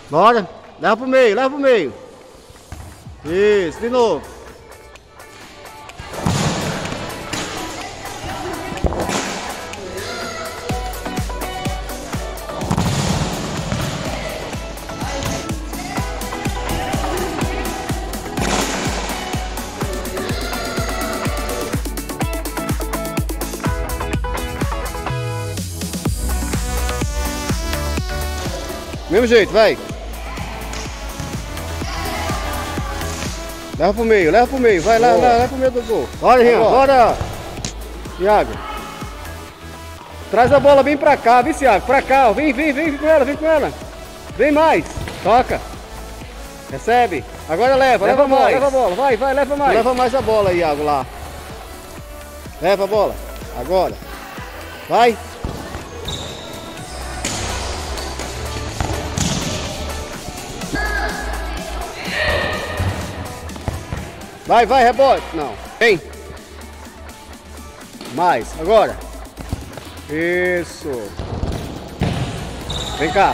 Bora. Leva pro meio, leva pro meio. Isso, de novo. Mesmo jeito, vai. Leva pro meio, vai lá, leva pro meio do gol. Bora, Rian, bora. Iago. Traz a bola bem pra cá, viu, Iago? Pra cá, ó. Vem com ela, vem com ela. Vem mais, toca. Recebe. Agora leva mais. Leva a bola, vai, leva mais. Leva mais a bola, Iago, lá. Leva a bola, agora. Vai. Vai, rebote. Não. Vem. Mais. Agora. Isso. Vem cá.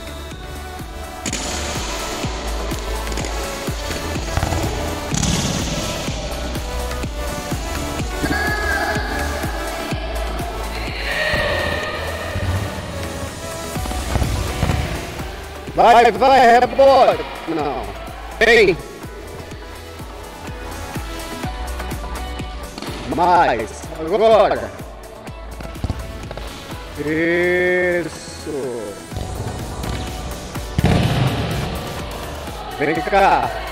Vai, rebote. Não. Vem. Mais, agora. Isso. Vem cá.